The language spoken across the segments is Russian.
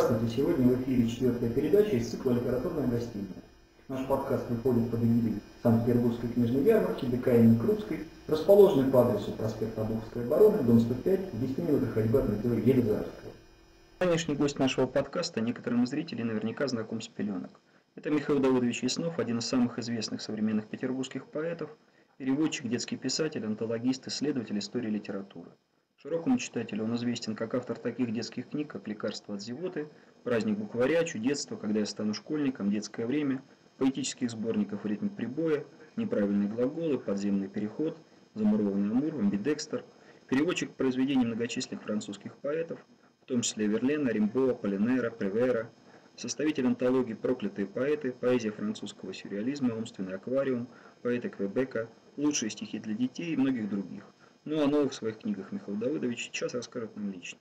Здравствуйте! Сегодня в эфире 4-я передача из цикла «Литературная гостиная». Наш подкаст выходит под эгидой Санкт-Петербургской книжной ярмарки ДК имени Крупской, расположенной по адресу проспект Обуховской обороны, дом 105, в 10 минутах ходьбы от метро Елизарского. Нынешний гость нашего подкаста некоторым из зрителей наверняка знаком с пеленок. Это Михаил Давыдович Яснов, один из самых известных современных петербургских поэтов, переводчик, детский писатель, антологист, исследователь истории литературы. Широкому читателю он известен как автор таких детских книг, как «Лекарство от зевоты», «Праздник букваря», «Чудесство», «Когда я стану школьником», «Детское время», поэтических сборников «Ритм прибоя», «Неправильные глаголы», «Подземный переход», «Замурованный Амур», «Амбидекстер», переводчик произведений многочисленных французских поэтов, в том числе Верлена, Римбо, Полинера, Превера, составитель антологии «Проклятые поэты», поэзия французского сюрреализма, умственный аквариум, поэты Квебека, лучшие стихи для детей и многих других. Ну, о новых своих книгах Михаил Давыдович сейчас расскажет нам лично.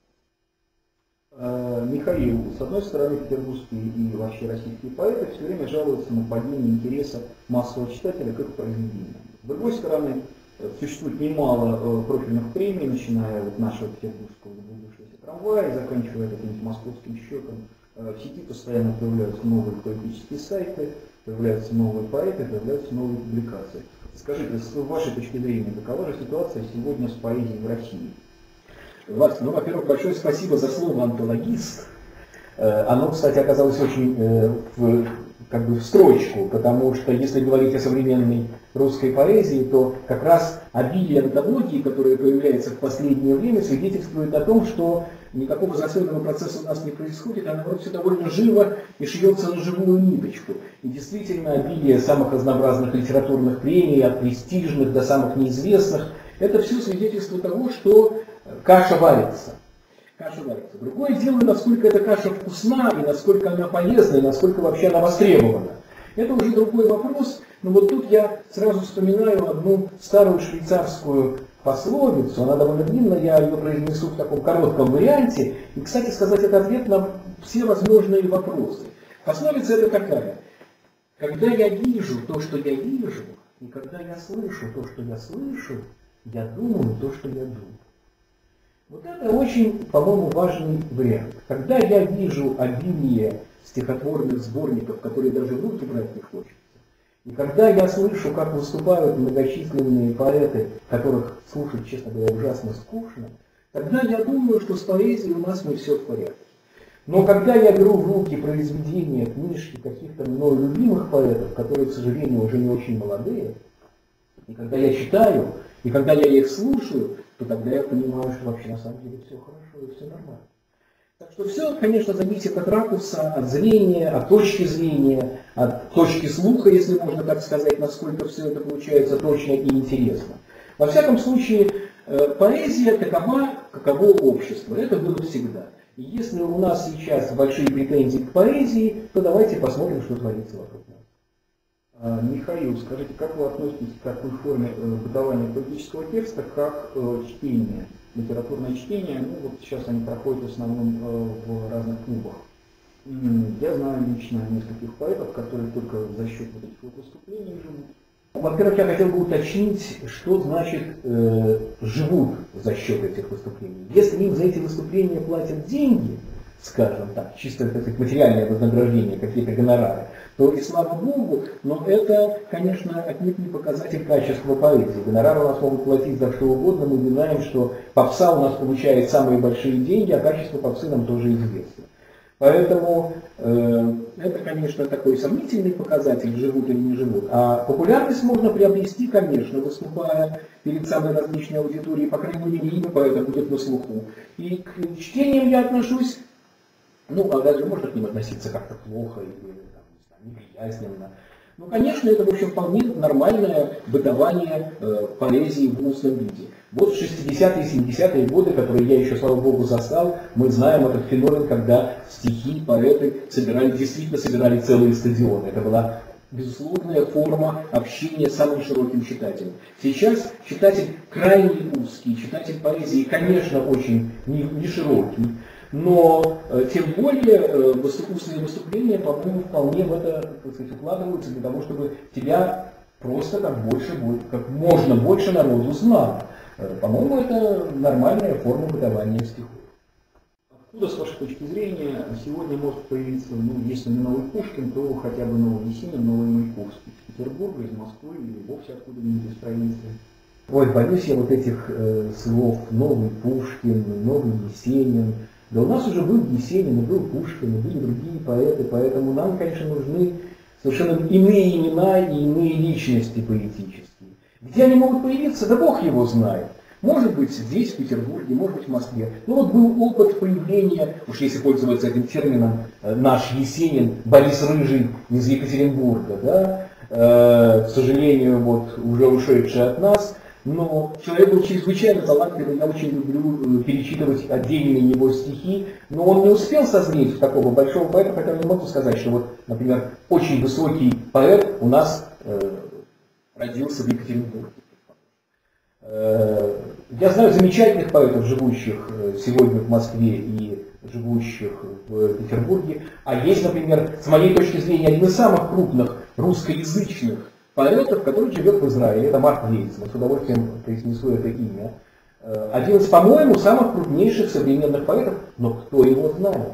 Михаил, с одной стороны, петербургские и вообще российские поэты все время жалуются на падение интереса массового читателя к их произведениям. С другой стороны, существует немало профильных премий, начиная от нашего петербургского «Заблудившегося трамвая» и заканчивая каким-нибудь московским счетом. В сети постоянно появляются новые поэтические сайты, появляются новые поэты, появляются новые публикации. Скажите, с вашей точки зрения, какова же ситуация сегодня с поэзией в России? Во-первых, большое спасибо за слово «антологист». Оно, кстати, оказалось очень в строчку, потому что если говорить о современной русской поэзии, то как раз обилие антологии, которое появляется в последнее время, свидетельствует о том, что никакого застойного процесса у нас не происходит, а наоборот все довольно живо и шьется на живую ниточку. И действительно, обилие самых разнообразных литературных премий, от престижных до самых неизвестных, это все свидетельство того, что каша варится. Каша варится. Другое дело, насколько эта каша вкусна, и насколько она полезна, и насколько вообще она востребована. Это уже другой вопрос, но вот тут я сразу вспоминаю одну старую швейцарскую пословицу, она довольно длинная, я ее произнесу в таком коротком варианте, и, кстати сказать, это ответ на все возможные вопросы. Пословица это такая: когда я вижу то, что я вижу, и когда я слышу то, что я слышу, я думаю то, что я думаю. Вот это очень, по-моему, важный вариант. Когда я вижу обилие стихотворных сборников, которые даже в руки брать не хочется, и когда я слышу, как выступают многочисленные поэты, которых слушать, честно говоря, ужасно скучно, тогда я думаю, что с поэзией у нас не все в порядке. Но когда я беру в руки произведения, книжки каких-то мною любимых поэтов, которые, к сожалению, уже не очень молодые, и когда я читаю, и когда я их слушаю, то тогда я понимаю, что вообще на самом деле все хорошо и все нормально. Так что все, конечно, зависит от ракурса, от зрения, от точки зрения, от точки слуха, если можно так сказать, насколько все это получается точно и интересно. Во всяком случае, поэзия такова, каково общество. Это было всегда. И если у нас сейчас большие претензии к поэзии, то давайте посмотрим, что творится вокруг нас. Михаил, скажите, как вы относитесь к такой форме бытования поэтического текста, как чтение, литературное чтение? Ну, вот сейчас они проходят в основном в разных клубах. Я знаю лично нескольких поэтов, которые только за счет вот этих вот выступлений живут. Во-первых, я хотел бы уточнить, что значит живут за счет этих выступлений. Если им за эти выступления платят деньги, скажем так, чисто материальное вознаграждение, какие-то гонорары, то и слава Богу, но это, конечно, отнюдь не показатель качества поэзии. Гонорары у нас могут платить за что угодно, мы знаем, что попса у нас получает самые большие деньги, а качество попсы нам тоже известно. Поэтому это, конечно, такой сомнительный показатель, живут или не живут. А популярность можно приобрести, конечно, выступая перед самой различной аудиторией, по крайней мере, имя поэта будет на слуху. И к чтениям я отношусь, а даже можно к ним относиться как-то плохо или неприязненно. Конечно, это, в общем, вполне нормальное бытование поэзии в устном виде. Вот в 60-е и 70-е годы, которые я еще, слава богу, застал, мы знаем этот феномен, когда стихи, поэты действительно собирали целые стадионы. Это была безусловная форма общения с самым широким читателем. Сейчас читатель крайне узкий, читатель поэзии, конечно, очень не широкий, но тем более устные выступления, по-моему, вполне в это, так сказать, укладываются для того, чтобы тебя просто как можно больше народу знало. По-моему, это нормальная форма выдавания стихов. Откуда, с вашей точки зрения, сегодня может появиться, ну, если не новый Пушкин, то хотя бы новый Есенин, новый Маяковский? Из Петербурга, из Москвы или вовсе откуда-нибудь из провинции? Ой, боюсь я вот этих слов: новый Пушкин, новый Есенин. Да у нас уже был Есенин, и был Пушкин, и были другие поэты, поэтому нам, конечно, нужны совершенно иные имена и иные личности поэтические. Где они могут появиться, да Бог его знает. Может быть, здесь, в Петербурге, может быть, в Москве. Ну вот был опыт появления, уж если пользоваться этим термином, наш Есенин, Борис Рыжий из Екатеринбурга, да, к сожалению, вот уже ушедший от нас. Но человек был чрезвычайно талантливый, я очень люблю перечитывать отдельные его стихи, но он не успел созреть в такого большого поэта, хотя не могу сказать, что вот, например, очень высокий поэт у нас родился в Екатеринбурге. Я знаю замечательных поэтов, живущих сегодня в Москве и живущих в Петербурге, а есть, например, с моей точки зрения, один из самых крупных русскоязычных поэтов, который живет в Израиле, это Марк Лейцман, с удовольствием произнесу это имя. Один из, по-моему, самых крупнейших современных поэтов, но кто его знает?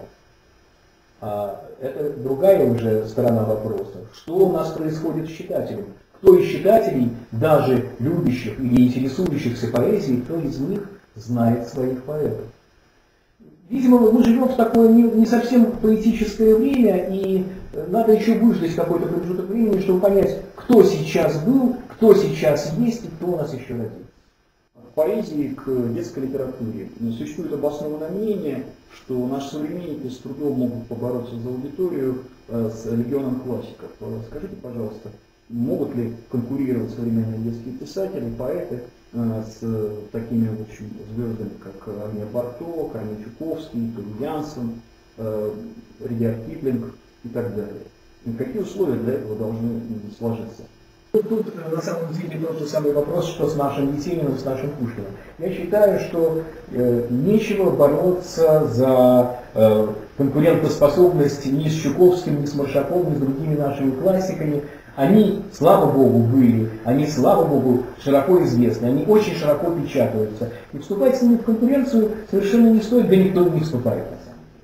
Это другая уже сторона вопроса. Что у нас происходит с читателем? Кто из читателей, даже любящих или интересующихся поэзией, кто из них знает своих поэтов? Видимо, мы живем в такое не совсем поэтическое время, и надо еще выждать какой-то промежуток времени, чтобы понять, кто сейчас был, кто сейчас есть и кто у нас еще родится. В поэзии к детской литературе существует обоснованное мнение, что наши современники с трудом могут побороться за аудиторию с легионом классиков. Скажите, пожалуйста, могут ли конкурировать современные детские писатели, поэты с такими, в общем, звездами, как Агния Барто, Кармен Чуковский, Туви Янсен, Ридиард Киплинг и так далее? И какие условия для этого должны сложиться? Тут на самом деле тот же самый вопрос, что с нашим Есениным, с нашим Пушкиным. Я считаю, что нечего бороться за конкурентоспособность ни с Чуковским, ни с Маршаковым, ни с другими нашими классиками. Они, слава Богу, были, они, слава Богу, широко известны, они очень широко печатаются. И вступать с ними в конкуренцию совершенно не стоит, да никто не вступает на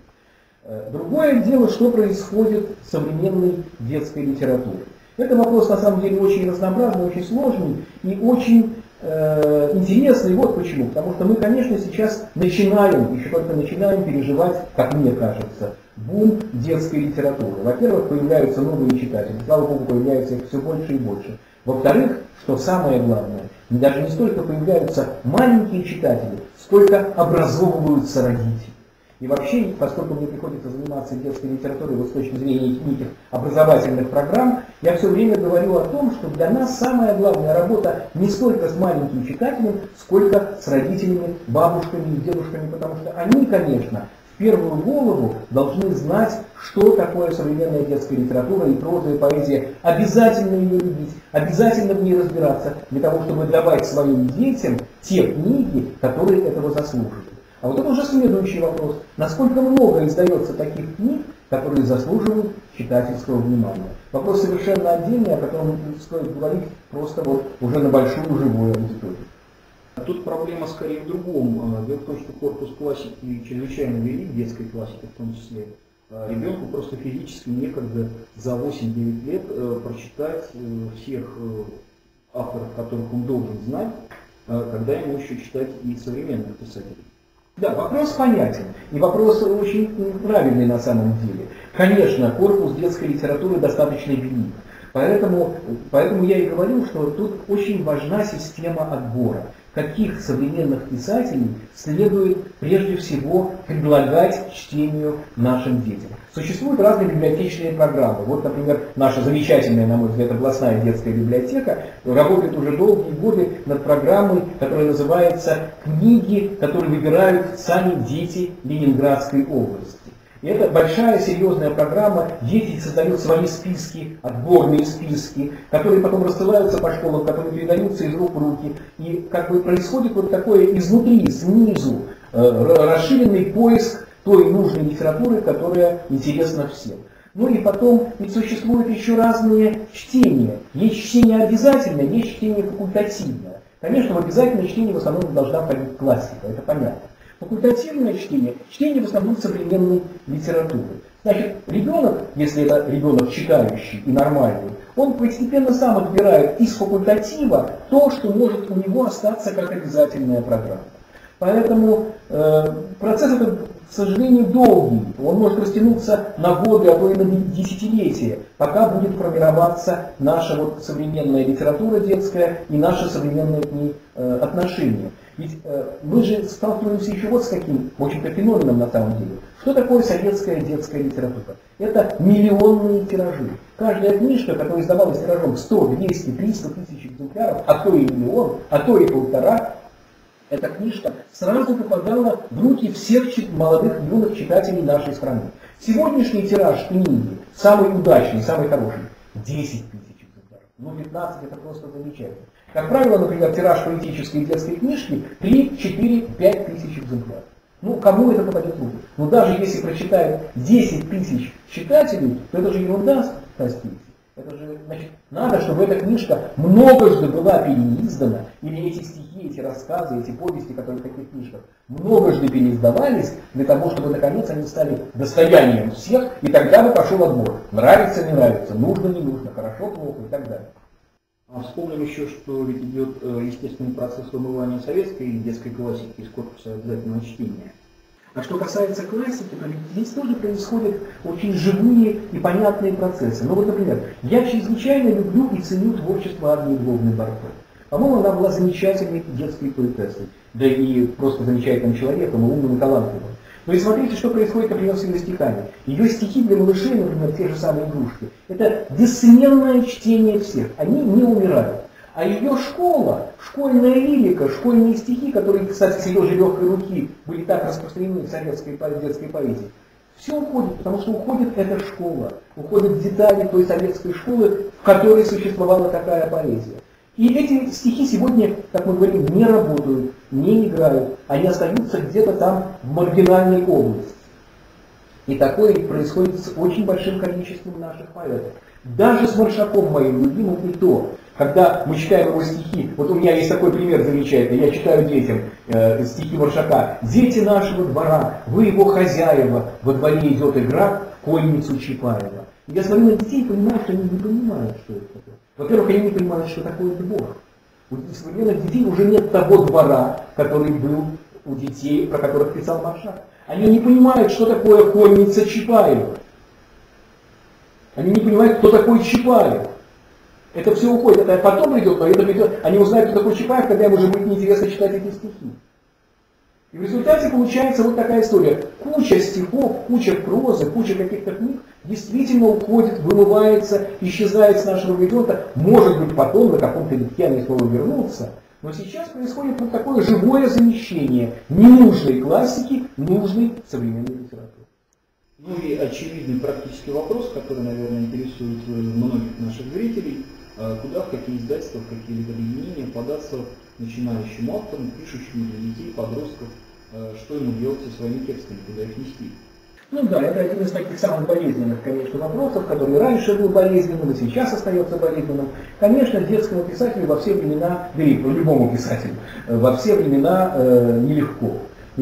самом деле. Другое дело, что происходит с современной детской литературой. Это вопрос на самом деле очень разнообразный, очень сложный и очень интересный. Вот почему. Потому что мы, конечно, сейчас начинаем, еще только начинаем переживать, как мне кажется, бум детской литературы. Во-первых, появляются новые читатели, слава Богу, появляется их все больше и больше. Во-вторых, что самое главное, даже не столько появляются маленькие читатели, сколько образовываются родители. И вообще, поскольку мне приходится заниматься детской литературой вот с точки зрения неких образовательных программ, я все время говорю о том, что для нас самая главная работа не столько с маленьким читателем, сколько с родителями, бабушками и дедушками, потому что они, конечно, в первую голову должны знать, что такое современная детская литература и проза, и поэзия. Обязательно ее любить, обязательно в ней разбираться, для того, чтобы давать своим детям те книги, которые этого заслуживают. А вот это уже следующий вопрос. Насколько много издается таких книг, которые заслуживают читательского внимания? Вопрос совершенно отдельный, о котором стоит говорить просто вот уже на большую живую аудиторию. Тут проблема скорее в другом. Дело в том, что корпус классики чрезвычайно велик, детской классики в том числе. Ребенку просто физически некогда за 8-9 лет прочитать всех авторов, которых он должен знать, когда ему еще читать и современных писателей. Да, вопрос понятен. И вопрос очень правильный на самом деле. Конечно, корпус детской литературы достаточно велик. Поэтому я и говорю, что тут очень важна система отбора. Каких современных писателей следует прежде всего предлагать к чтению нашим детям. Существуют разные библиотечные программы. Вот, например, наша замечательная, на мой взгляд, областная детская библиотека работает уже долгие годы над программой, которая называется «Книги, которые выбирают сами дети Ленинградской области». И это большая, серьезная программа. Дети создают свои списки, отборные списки, которые потом рассылаются по школам, которые передаются из рук в руки. И как бы происходит вот такое изнутри, снизу, расширенный поиск той нужной литературы, которая интересна всем. Ну и потом, ведь существуют еще разные чтения. Есть чтение обязательное, есть чтение факультативное. Конечно, в обязательное чтение в основном должна входить классика, это понятно. Факультативное чтение, чтение в основном современной литературы. Значит, ребенок, если это ребенок читающий и нормальный, он постепенно сам отбирает из факультатива то, что может у него остаться как обязательная программа. Поэтому процесс этот, к сожалению, долгий. Он может растянуться на годы, а то и на десятилетия, пока будет формироваться наша вот современная литература детская и наше современное к ней отношение. Ведь мы же сталкиваемся еще вот с каким, в общем-то, феноменом на самом деле. Что такое советская детская литература? Это миллионные тиражи. Каждая книжка, которая издавалась тиражом 100, 200, 300 тысяч экземпляров, а то и миллион, а то и полтора, эта книжка сразу попадала в руки всех молодых юных читателей нашей страны. Сегодняшний тираж книги, самый удачный, самый хороший, 10 тысяч экземпляров. Ну, 15 это просто замечательно. Как правило, например, тираж поэтической детской книжки 3, 4, 5 тысяч экземпляров. Ну, кому это попадет в руки? Но даже если прочитают 10 тысяч читателей, то это же ерунда, простите. Это же, значит, надо, чтобы эта книжка многожды была переиздана, или эти стихи, эти рассказы, эти повести, которые в таких книжках, многожды переиздавались, для того, чтобы, наконец, они стали достоянием всех, и тогда бы пошел отбор. Нравится, не нравится, нужно, не нужно, хорошо, плохо и так далее. А вспомним еще, что ведь идет естественный процесс вымывания советской и детской классики из корпуса обязательного чтения. А что касается классики, то здесь тоже происходят очень живые и понятные процессы. Ну вот, например, я чрезвычайно люблю и ценю творчество Агнии Львовны Барто. По-моему, она была замечательной детской поэтессой, да и просто замечательным человеком, и умным и талантливым. Но и смотрите, что происходит, например, с ее стихами. Ее стихи для малышей, например, те же самые игрушки, это бессменное чтение всех. Они не умирают. А ее школа, школьная лирика, школьные стихи, которые, кстати, с ее же легкой руки были так распространены в советской детской поэзии, все уходит, потому что уходит эта школа, уходят детали той советской школы, в которой существовала такая поэзия. И эти стихи сегодня, как мы говорим, не работают, не играют, они остаются где-то там в маргинальной области. И такое происходит с очень большим количеством наших поэтов. Даже с Маршаком, моим любимым, и то, когда мы читаем его стихи, вот у меня есть такой пример замечательный, я читаю детям стихи Маршака. «Дети нашего двора, вы его хозяева, во дворе идет игра в конницу Чапаева». Я смотрю на детей и понимаю, что они не понимают, что это такое. Во-первых, они не понимают, что такое двор. У современных детей уже нет того двора, который был у детей, про которых писал Маршак. Они не понимают, что такое конница Чапаева. Они не понимают, кто такой Чапаев. Это все уходит, это потом придет, но это придет. Они узнают, кто такой Чапаев, когда им уже будет неинтересно читать эти стихи. И в результате получается вот такая история. Куча стихов, куча прозы, куча каких-то книг действительно уходит, вымывается, исчезает с нашего горизонта. Может быть, потом на каком-то витке они снова вернутся. Но сейчас происходит вот такое живое замещение ненужной классики нужной современной литературы. Ну и очевидный практический вопрос, который, наверное, интересует многих наших зрителей. Куда, в какие издательства, в какие-либо объединения податься начинающим авторам, пишущим для детей, подростков, что ему делать со своими текстами, куда их нести? Ну да, это один из таких самых болезненных, конечно, вопросов, который раньше был болезненным и сейчас остается болезненным. Конечно, детскому писателю во все времена, да и любому писателю, во все времена нелегко.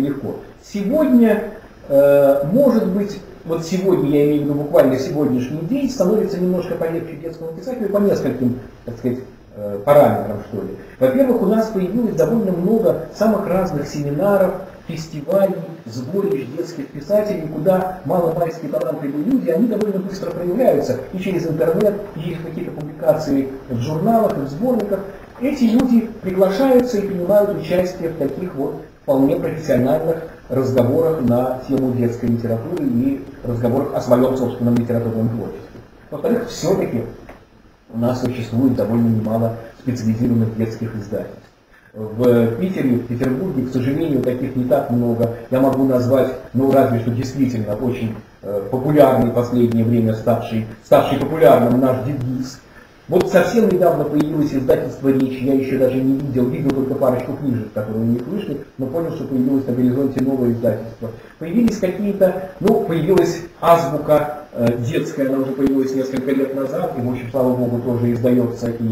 Сегодня, может быть, вот сегодня, я имею в виду буквально сегодняшний день, становится немножко полегче детскому писателю по нескольким, так сказать, параметрам, что ли. Во-первых, у нас появилось довольно много самых разных семинаров, фестивалей, сборищ детских писателей, куда маломальски талантливые люди, они довольно быстро проявляются и через интернет, и через какие-то публикации в журналах, и в сборниках. Эти люди приглашаются и принимают участие в таких вот вполне профессиональных разговорах на тему детской литературы и разговорах о своем собственном литературном творчестве. Во-вторых, все-таки у нас существует довольно немало специализированных детских издательств. В Питере, в Петербурге, к сожалению, таких не так много. Я могу назвать, ну разве что действительно очень популярный в последнее время, ставший популярным наш девиз. Вот совсем недавно появилось издательство «Речь», я еще даже не видел только парочку книжек, которые у них вышли, но понял, что появилось на горизонте новое издательство. Появились какие-то, появилась азбука детская, она уже появилась несколько лет назад, и, в общем, слава богу, тоже издается и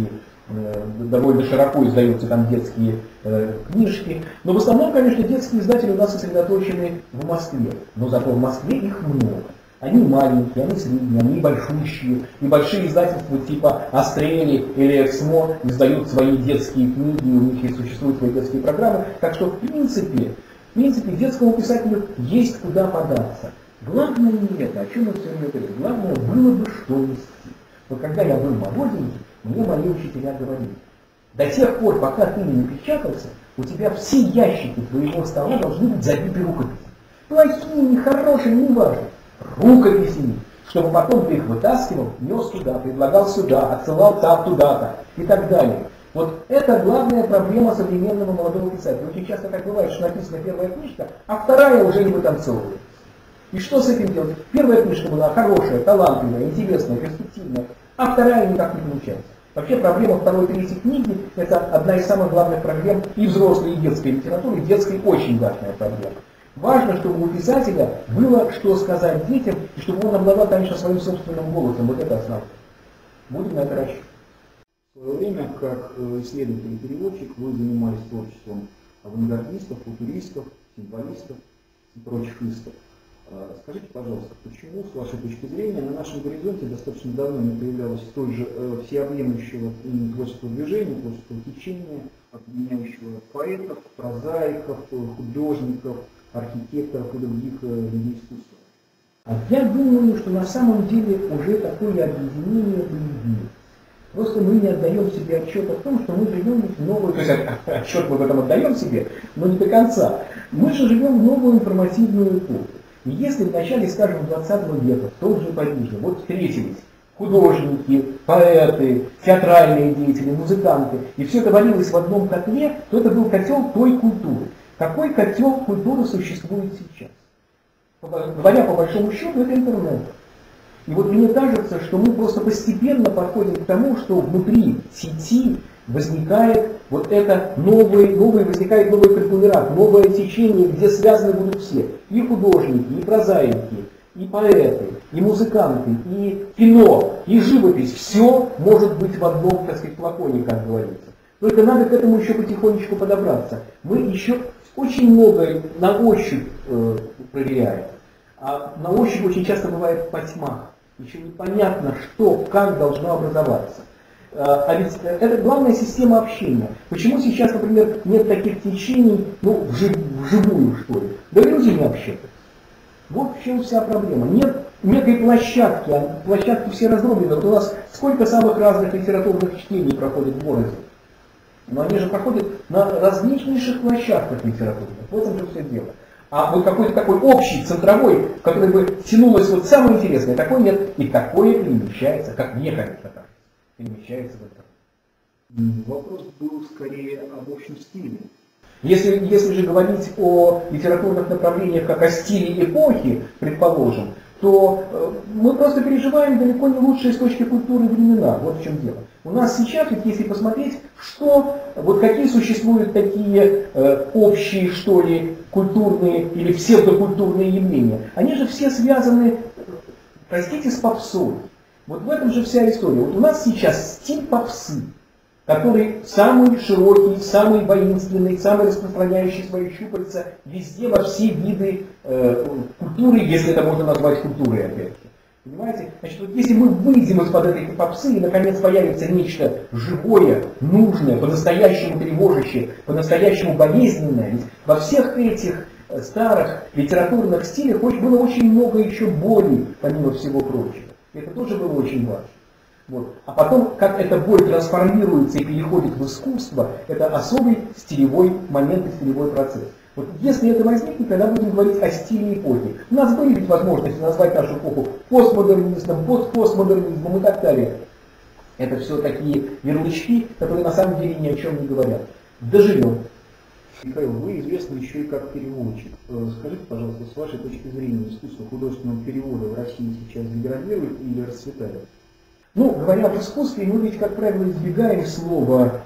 довольно широко издаются там детские книжки. Но в основном, конечно, детские издатели у нас сосредоточены в Москве. Но зато в Москве их много. Они маленькие, они средние, они большущие. И большие издательства типа Астрели или Эксмо издают свои детские книги, у них и существуют свои детские программы. Так что в принципе детскому писателю есть куда податься. Главное не это, о чем мы все время говорим. Главное было бы что нести. Вот когда я был молоденький, мне мои учителя говорили: до тех пор, пока ты не напечатался, у тебя все ящики твоего стола должны быть забиты рукописями. Плохие, нехорошие, неважно. Рукописями, чтобы потом ты их вытаскивал, нес туда, предлагал сюда, отсылал там туда-то и так далее. Вот это главная проблема современного молодого писателя. Очень часто так бывает, что написана первая книжка, а вторая уже не вытанцовывается. И что с этим делать? Первая книжка была хорошая, талантливая, интересная, перспективная, а вторая никак не получается. Вообще проблема второй и третьей книги – это одна из самых главных проблем и взрослой, и детской литературы. Детской очень важная проблема. Важно, чтобы у писателя было что сказать детям, и чтобы он обладал, конечно, своим собственным голосом. Вот это основное. Будем на это рассчитывать. В свое время, как исследователь и переводчик, вы занимались творчеством авангардистов, футуристов, символистов и прочих истов. Скажите, пожалуйста, почему, с вашей точки зрения, на нашем горизонте достаточно давно не появлялось столь же всеобъемлющего творческого движения, творческого течения, объединяющего поэтов, прозаиков, художников, архитекторов и других людей искусства? Я думаю, что на самом деле уже такое объединение появилось. Просто мы не отдаем себе отчет о том, что мы живем в новую... То есть отчет мы в этом отдаем себе, но не до конца. Мы же живем в новую информативную эпоху. И если в начале, скажем, 20 века в том же Париже вот встретились художники, поэты, театральные деятели, музыканты, и все это варилось в одном котле, то это был котел той культуры. Какой котел культуры существует сейчас? Говоря по большому счету, это интернет. И вот мне кажется, что мы просто постепенно подходим к тому, что внутри сети возникает вот это возникает новый конгломерат, новое течение, где связаны будут все. И художники, и прозаики, и поэты, и музыканты, и кино, и живопись. Все может быть в одном, так сказать, флаконе, как говорится. Только надо к этому еще потихонечку подобраться. Мы еще очень многое на ощупь проверяем. А на ощупь очень часто бывает по тьмах. Еще непонятно, что, как должно образоваться. А ведь это главная система общения. Почему сейчас, например, нет таких течений, вживую, что ли? Да люди не общаются. Вот в чем вся проблема. Нет некой площадки, а площадки все раздроблены. Вот у нас сколько самых разных литературных чтений проходит в городе. Но они же проходят на различнейших площадках литературных. В этом же все дело. А вот какой-то такой общий, центровой, в который бы тянулось вот самое интересное, такой нет. И такое перемещается, как мне кажется, так, перемещается в это. Вопрос был скорее об общем стиле. Если же говорить о литературных направлениях как о стиле эпохи, предположим, то мы просто переживаем далеко не лучшие с точки культуры времена. Вот в чем дело. У нас сейчас, если посмотреть, какие существуют такие общие, что ли, культурные или псевдокультурные явления, они же все связаны, простите, с попсой. Вот в этом же вся история. Вот у нас сейчас стиль попсы, который самый широкий, самый воинственный, самый распространяющий свои щупальца везде, во все виды культуры, если это можно назвать культурой опять-таки. Понимаете? Значит, вот если мы выйдем из-под этой попсы и наконец появится нечто живое, нужное, по-настоящему тревожащее, по-настоящему болезненное, ведь во всех этих старых литературных стилях было очень много еще боли, помимо всего прочего. Это тоже было очень важно. Вот. А потом, как эта боль трансформируется и переходит в искусство, это особый стилевой момент и стилевой процесс. Вот если это возникнет, тогда будем говорить о стиле эпохи. У нас были ведь возможности назвать нашу эпоху постмодернизмом, постмодернизмом и так далее. Это все такие ярлычки, которые на самом деле ни о чем не говорят. Доживем. Михаил, вы известны еще и как переводчик. Скажите, пожалуйста, с вашей точки зрения, искусство художественного перевода в России сейчас деградирует или расцветает? Говоря об искусстве, мы ведь, как правило, избегаем слова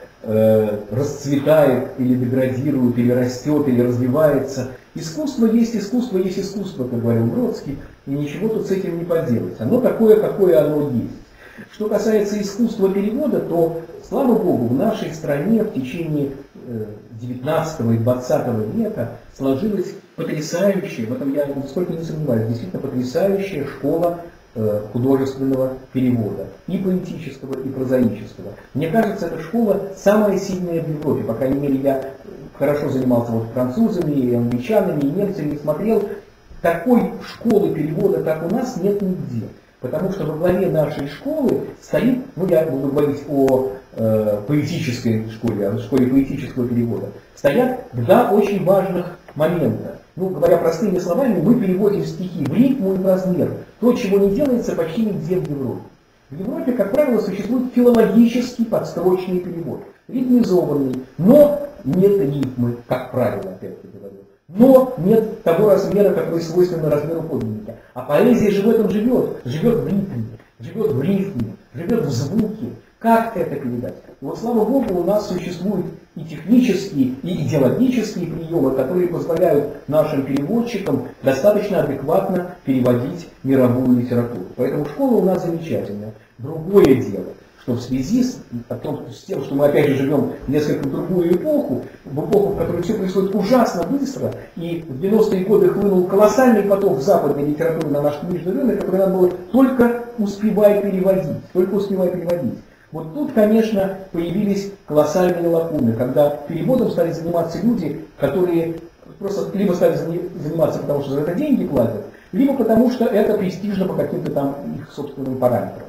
расцветает, или деградирует, или растет, или развивается. Искусство, как говорил Бродский, и ничего тут с этим не поделать. Оно такое, какое оно есть. Что касается искусства перевода, то, слава Богу, в нашей стране в течение 19 и 20 века сложилась потрясающая, в этом я нисколько не сомневаюсь, действительно потрясающая школа художественного перевода, и поэтического, и прозаического. Мне кажется, эта школа самая сильная в Европе, по крайней мере, я хорошо занимался вот французами, и англичанами, и немцами, и смотрел, такой школы перевода, как у нас, нет нигде. Потому что во главе нашей школы стоит, ну я буду говорить о поэтической школе, о школе поэтического перевода, стоят два очень важных момента. Ну, говоря простыми словами, мы переводим стихи в рифму и в размер. То, чего не делается почти нигде в Европе. В Европе, как правило, существует филологический подстрочный перевод, ритмизованный, но нет рифмы, как правило, опять-таки говорю. Но нет того размера, который свойственно размеру подлинника. А поэзия же в этом живет. Живет в ритме, живет в рифме, живет в звуке. Как это передать? И вот, слава Богу, у нас существуют и технические, и идеологические приемы, которые позволяют нашим переводчикам достаточно адекватно переводить мировую литературу. Поэтому школа у нас замечательная. Другое дело, что в связи с тем, что мы опять же живем в несколько другую эпоху, в эпоху, в которой все происходит ужасно быстро, и в 90-е годы хлынул колоссальный поток западной литературы на наш книжный рынок, который надо было только успевая переводить. Вот тут, конечно, появились колоссальные лакуны, когда переводом стали заниматься люди, которые просто либо стали заниматься, потому что за это деньги платят, либо потому что это престижно по каким-то там их собственным параметрам.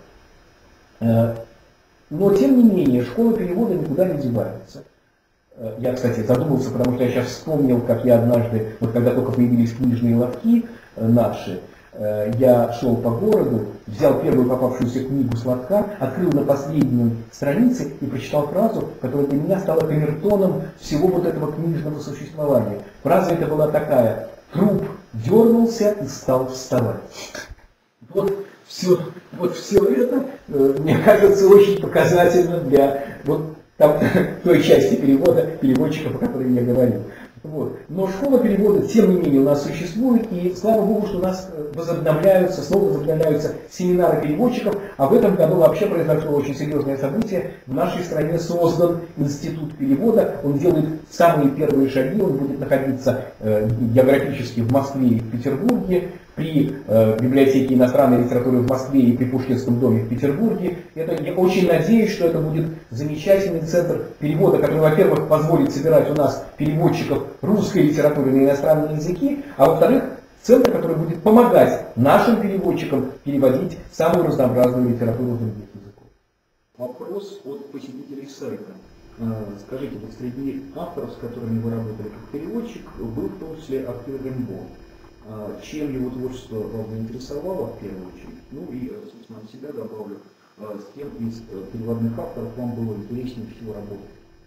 Но, тем не менее, школа перевода никуда не девается. Я, кстати, задумался, потому что я сейчас вспомнил, как я однажды, вот когда только появились книжные лотки наши, я шел по городу, взял первую попавшуюся книгу с лотка, открыл на последней странице и прочитал фразу, которая для меня стала камертоном всего вот этого книжного существования. Фраза эта была такая: «Труп дернулся и стал вставать». Вот все это, мне кажется, очень показательно для вот той части перевода, переводчика, о которой я говорил. Вот. Но школа перевода, тем не менее, у нас существует, и слава Богу, что у нас снова возобновляются семинары переводчиков, а в этом году вообще произошло очень серьезное событие. В нашей стране создан институт перевода, он делает самые первые шаги, он будет находиться географически в Москве и в Петербурге, при библиотеке иностранной литературы в Москве и при Пушкинском доме в Петербурге. Я очень надеюсь, что это будет замечательный центр перевода, который, во-первых, позволит собирать у нас переводчиков русской литературы на иностранные языки, а во-вторых, центр, который будет помогать нашим переводчикам переводить самую разнообразную литературу других языков. Вопрос от посетителей сайта. Скажите, вот среди авторов, с которыми вы работали как переводчик, был в том числе актер Рембо. Чем его творчество вас заинтересовало, в первую очередь? Ну и, собственно, от себя добавлю, с кем из переводных авторов вам было интереснее всего работать?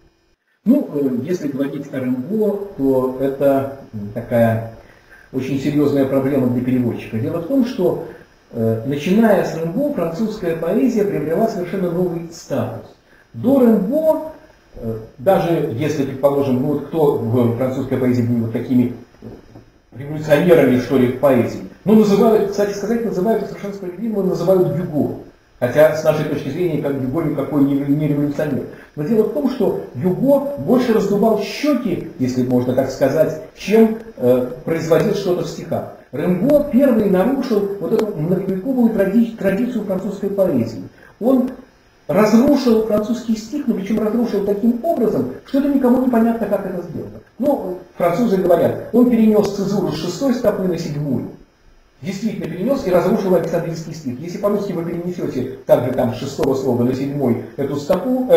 Ну, если говорить о Рембо, то это такая очень серьезная проблема для переводчика. Дело в том, что начиная с Рембо, французская поэзия приобрела совершенно новый статус. До Рембо, даже если, предположим, ну вот кто в французской поэзии были вот такими революционерами, что ли, в поэзии. Ну, называют, кстати сказать, называют совершенно справедливо, называют Гюго. Хотя, с нашей точки зрения, как Гюго никакой не революционер. Но дело в том, что Гюго больше раздувал щеки, если можно так сказать, чем производил что-то в стихах. Рембо первый нарушил вот эту многовековую традицию французской поэзии. Он разрушил французский стих, но причем разрушил таким образом, что это никому не понятно, как это сделано. Ну, французы говорят, он перенес цезуру с 6 стопы на 7. Действительно перенес и разрушил Александрийский стих. Если по-русски вы перенесете также там с 6 слога на 7 эту стопу,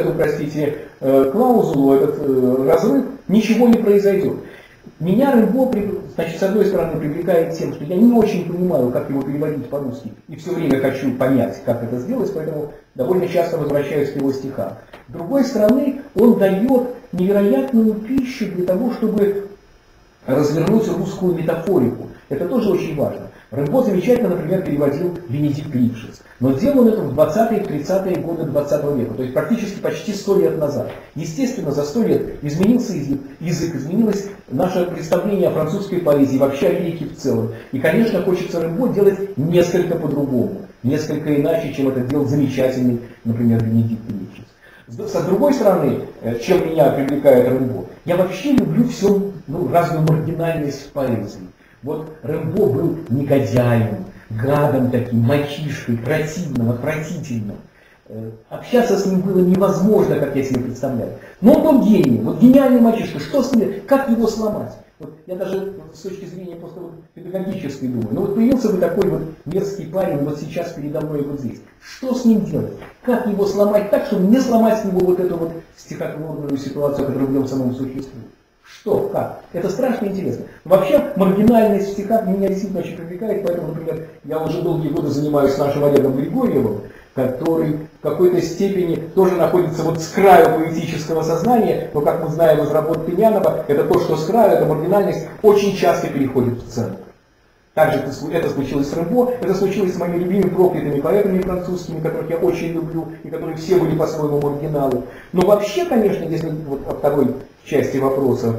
клаузулу, этот разрыв, ничего не произойдет. Меня Рембо, значит, с одной стороны, привлекает тем, что я не очень понимаю, как его переводить по-русски, и все время хочу понять, как это сделать, поэтому довольно часто возвращаюсь к его стихам. С другой стороны, он дает невероятную пищу для того, чтобы развернуть русскую метафорику. Это тоже очень важно. Рембо замечательно, например, переводил Бенедикт Лившиц. Но сделал он это в 20-е, 30-е годы 20 века, то есть практически почти 100 лет назад. Естественно, за 100 лет изменился язык, изменилось наше представление о французской поэзии, вообще о лирике в целом. И, конечно, хочется Рембо делать несколько по-другому. несколько иначе, чем это делал замечательный, например, Бенедикт Ильич. С другой стороны, чем меня привлекает Рэмбо, я вообще люблю всю разную маргинальность в поэзии. Вот Рэмбо был негодяем, гадом таким, мальчишкой, противным, отвратительным. Общаться с ним было невозможно, как я себе представляю. Но он был гений, вот гениальный мальчишка, что с ним, как его сломать? Вот я даже с точки зрения просто педагогической думаю, ну вот появился бы такой вот мерзкий парень вот сейчас передо мной вот здесь. Что с ним делать? Как его сломать так, чтобы не сломать с него вот эту вот стихотворную ситуацию, которая в нем самом существует? Что? Как? Это страшно интересно. Вообще маргинальность в стихах меня действительно очень привлекает, поэтому, например, я уже долгие годы занимаюсь нашим Олегом Григорьевым, который в какой-то степени тоже находится вот с краю поэтического сознания, но, как мы знаем из работ Тынянова, это то, что с краю, эта маргинальность очень часто переходит в центр. Также это случилось с Рэмбо, это случилось с моими любимыми проклятыми поэтами французскими, которых я очень люблю, и которые все были по-своему маргиналы. Но вообще, конечно, если вот о второй части вопроса,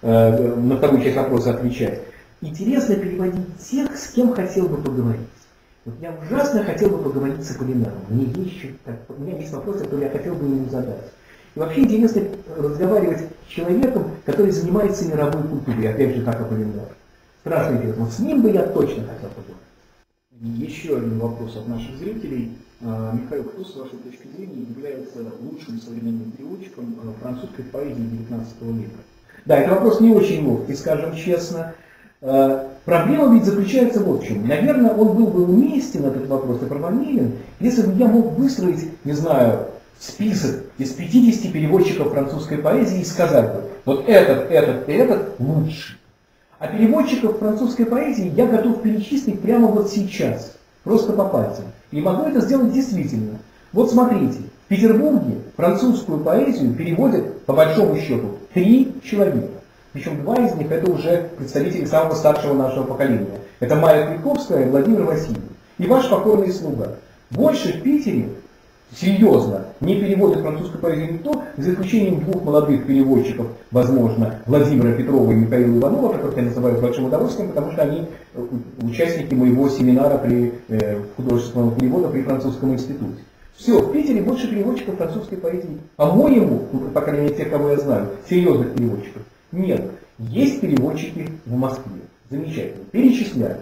на вторую часть вопроса отвечать, интересно переводить тех, с кем хотел бы поговорить. Вот я ужасно хотел бы поговорить с Аполлинаром. У меня есть вопросы, которые я хотел бы ему задать. И вообще интересно разговаривать с человеком, который занимается мировой культурой, опять же, как Аполлинар. Страшно интересно. Вот с ним бы я точно хотел поговорить. Еще один вопрос от наших зрителей. Михаил, кто, с вашей точки зрения, является лучшим современным переводчиком французской поэзии XIX века? Да, это вопрос не очень легкий, скажем честно. Проблема ведь заключается вот в чем. Наверное, он был бы уместен, этот вопрос, и правомерен, если бы я мог выстроить, не знаю, список из 50 переводчиков французской поэзии и сказать бы, вот этот и этот лучший. А переводчиков французской поэзии я готов перечислить прямо вот сейчас, просто по пальцам. И могу это сделать действительно. Вот смотрите, в Петербурге французскую поэзию переводят, по большому счету, 3 человека. Причем 2 из них это уже представители самого старшего нашего поколения. Это Майя Квитковская и Владимир Васильев. И ваш покорный слуга. Больше в Питере, серьезно, не переводят французскую поэзию никто, за исключением 2 молодых переводчиков, возможно, Владимира Петрова и Михаила Иванова, которых я называю с большим удовольствием, потому что они участники моего семинара при художественного перевода при Французском институте. Все, в Питере больше переводчиков французской поэзии. По-моему, по крайней мере тех, кого я знаю, серьезных переводчиков, нет. Есть переводчики в Москве. Замечательно. Перечисляю.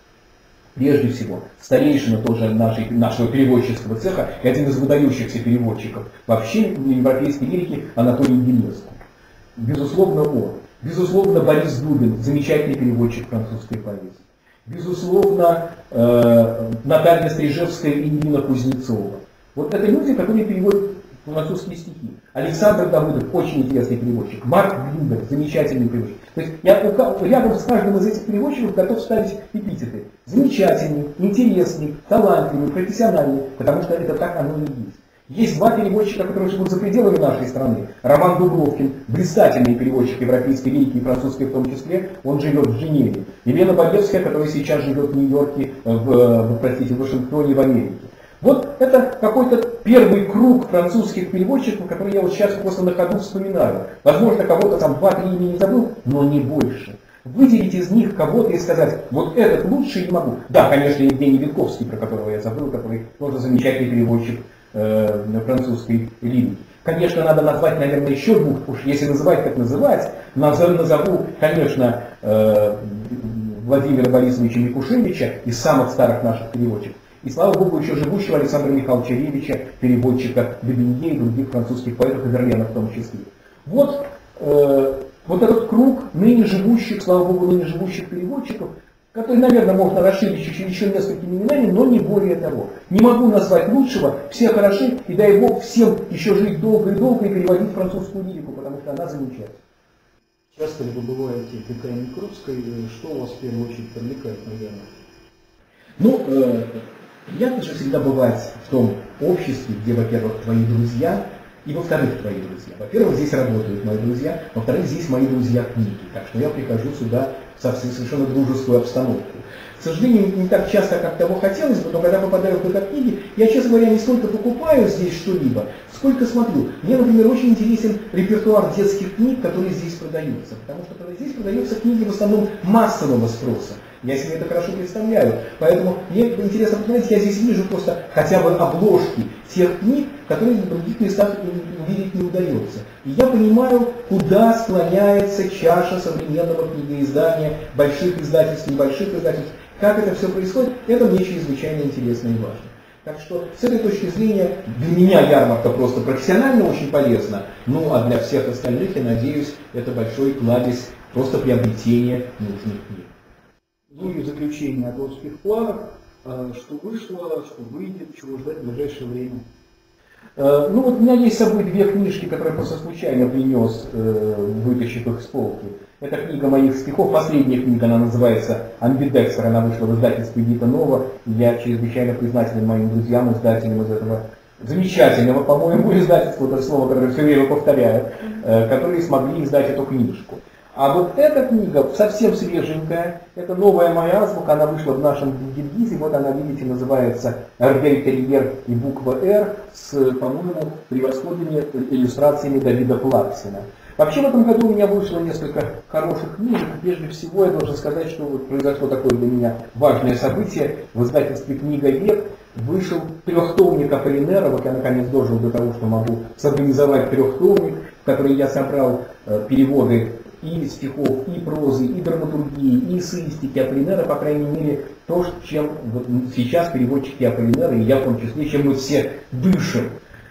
Прежде всего, старейшина тоже нашего переводческого цеха, и один из выдающихся переводчиков вообще европейской лирики Анатолий Гелеску. Безусловно, он. Безусловно, Борис Дубин, замечательный переводчик французской поэзии. Безусловно, Наталья Стрижевская и Нина Кузнецова. Вот это люди, которые переводят французские стихи. Александр Давыдов, очень интересный переводчик. Марк Глинберг, замечательный переводчик. То есть я рядом с каждым из этих переводчиков готов ставить эпитеты. Замечательный, интересный, талантливый, профессиональный, потому что это так оно и есть. Есть 2 переводчика, которые живут за пределами нашей страны. Роман Дубровкин, блистательный переводчик европейской лирики и французской в том числе, он живет в Женеве. Елена Богевская, которая сейчас живет в Нью-Йорке, в Вашингтоне, в Америке. Вот это какой-то первый круг французских переводчиков, который я вот сейчас просто на ходу вспоминаю. Возможно, кого-то там 2-3 имени забыл, но не больше. Выделить из них кого-то и сказать, вот этот лучший не могу. Да, конечно, Евгений Витковский, про которого я забыл, который тоже замечательный переводчик французской лирики. Конечно, надо назвать, наверное, еще 2, уж если называть, как называть. Назову, конечно, Владимира Борисовича Микушевича из самых старых наших переводчиков. И слава богу, еще живущего Александра Михайловича Ревича, переводчика Дебенье и других французских поэтов, и Верлена в том числе. Вот этот круг ныне живущих, слава богу, ныне живущих переводчиков, который, наверное, можно расширить еще несколькими именами, но не более того. Не могу назвать лучшего, все хороши, и дай бог всем еще жить долго и долго и переводить французскую лирику, потому что она замечательна. Часто ли вы бываете в ДК Микровской, что у вас в первую очередь привлекает, наверное? Ну, приятно же всегда бывать в том обществе, где, во-первых, твои друзья, и во-вторых, твои друзья. Во-первых, здесь работают мои друзья, во-вторых, здесь мои друзья книги. Так что я прихожу сюда в совершенно дружескую обстановку. К сожалению, не так часто, как того хотелось бы, но когда попадаю в ДК книги, я, честно говоря, не столько покупаю здесь что-либо, сколько смотрю. Мне, например, очень интересен репертуар детских книг, которые здесь продаются. Потому что здесь продаются книги в основном массового спроса. Я себе это хорошо представляю. Поэтому мне интересно посмотреть, я здесь вижу просто хотя бы обложки тех книг, которые в других местах увидеть не удается. И я понимаю, куда склоняется чаша современного книгоиздания, больших издательств, небольших издательств. Как это все происходит, это мне чрезвычайно интересно и важно. Так что с этой точки зрения для меня ярмарка просто профессионально очень полезна, ну а для всех остальных, я надеюсь, это большой кладезь просто приобретения нужных книг. Ну и в заключение о творческих планах, что вышло, что выйдет, чего ждать в ближайшее время. Ну вот у меня есть с собой две книжки, которые я просто случайно принес, вытащив их с полки. Это книга моих стихов, последняя книга, она называется «Амбидекстер», она вышла в издательстве «Эдита Нова». Я чрезвычайно признателен моим друзьям, издателям из этого замечательного, по-моему, издательства, это слово, которое все время повторяю, которые смогли издать эту книжку. А вот эта книга совсем свеженькая, это новая моя азбука, она вышла в нашем Гильгизе, вот она, видите, называется «Эрдель Терьер» и буква «Р» с, по-моему, превосходными иллюстрациями Давида Плаксина. Вообще в этом году у меня вышло несколько хороших книжек. Прежде всего я должен сказать, что вот произошло такое для меня важное событие. В издательстве «Книга век» вышел трехтомник Аполлинера. Вот я наконец дожил до того, что могу сорганизовать трехтомник, в который я собрал переводы и стихов, и прозы, и драматургии, и эссеистики Аполлинера, по крайней мере, то, чем вот сейчас переводчики Аполлинера, и я в том числе, чем мы все дышим.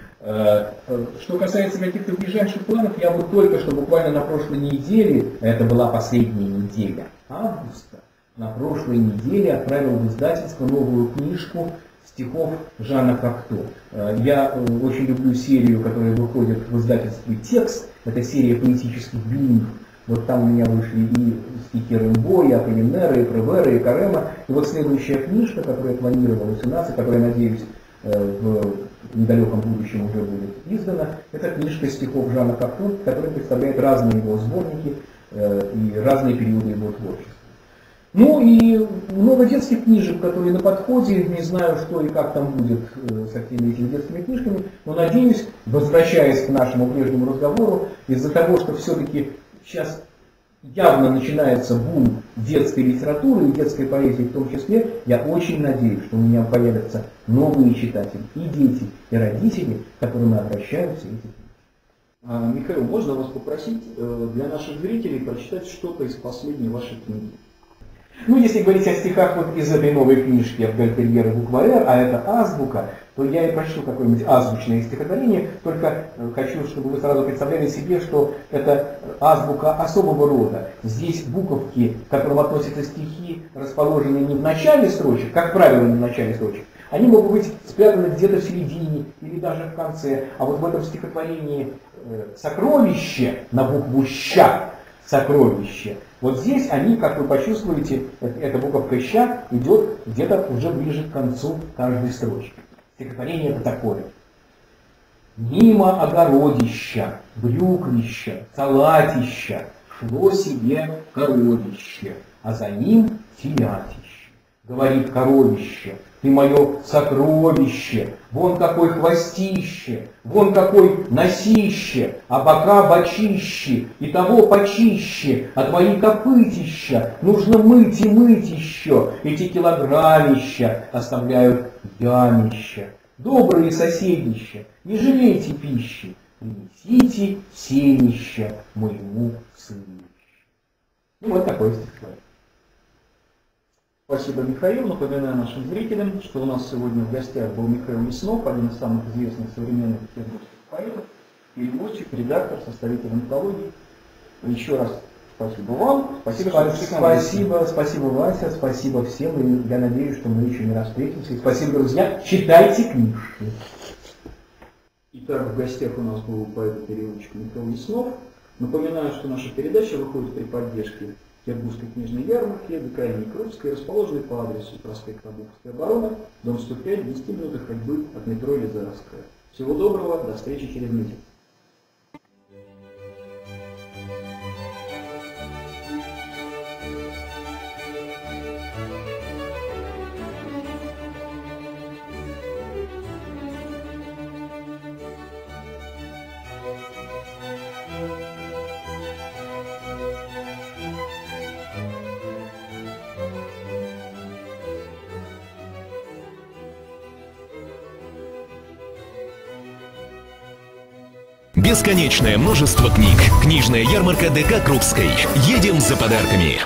Что касается каких-то ближайших планов, я вот только что буквально на прошлой неделе, это была последняя неделя августа, на прошлой неделе отправил в издательство новую книжку стихов Жана Кокто. Я очень люблю серию, которая выходит в издательстве «Текст», это серия поэтических блинов. Вот там у меня вышли и стихи Рембо, и Аполлинера, и Превера, и Карема. И вот следующая книжка, которую я планировал, которая, надеюсь, в недалеком будущем уже будет издана, это книжка стихов Жана Кокто, которая представляет разные его сборники и разные периоды его творчества. Ну и много детских книжек, которые на подходе, не знаю, что и как там будет со всеми этими детскими книжками, но надеюсь, возвращаясь к нашему прежнему разговору, из-за того, что все-таки сейчас явно начинается бум детской литературы и детской поэзии в том числе, я очень надеюсь, что у меня появятся новые читатели, и дети, и родители, к которым обращаются эти книги. Михаил, можно вас попросить для наших зрителей прочитать что-то из последней вашей книги? Ну, если говорить о стихах вот из этой новой книжки «Эрдель Терьер» и буква «Р», а это азбука, то я и прочту какое-нибудь азбучное стихотворение, только хочу, чтобы вы сразу представляли себе, что это азбука особого рода. Здесь буковки, к которым относятся стихи, расположены не в начале строчек, как правило, не в начале строчек, они могут быть спрятаны где-то в середине или даже в конце. А вот в этом стихотворении «Сокровище» на букву «щ», «сокровище», вот здесь они, как вы почувствуете, эта буковка «щ» идет где-то уже ближе к концу каждой строчки. Стихотворение это такое. Мимо огородища, брюквища, салатища шло себе коровище, а за ним телятище. Говорит коровище, ты мое сокровище, вон какой хвостище, вон какой носище, а бока бочище, и того почище, а твои копытища нужно мыть и мыть еще, эти килограммища оставляют ямища. Добрые соседища, не жалейте пищи, принесите сенища моему сынищу. Ну вот такой стихотворение. Спасибо, Михаил. Напоминаю нашим зрителям, что у нас сегодня в гостях был Михаил Мяснов, один из самых известных современных петербургских поэтов, переводчик, редактор, составитель антологии. Еще раз спасибо вам. Спасибо, Вася, спасибо всем. И я надеюсь, что мы еще не раз встретимся. И спасибо, друзья. Читайте книжки. Итак, в гостях у нас был поэт-переводчик Михаил Мяснов. Напоминаю, что наша передача выходит при поддержке Петербургской книжной ярмарки, ДК имени Крупской, расположенной по адресу проспект Обуховская оборона, дом 105, в 10 минутах ходьбы от метро Елизаровская. Всего доброго, до встречи через месяц. Бесконечное множество книг. Книжная ярмарка ДК Крупской. Едем за подарками.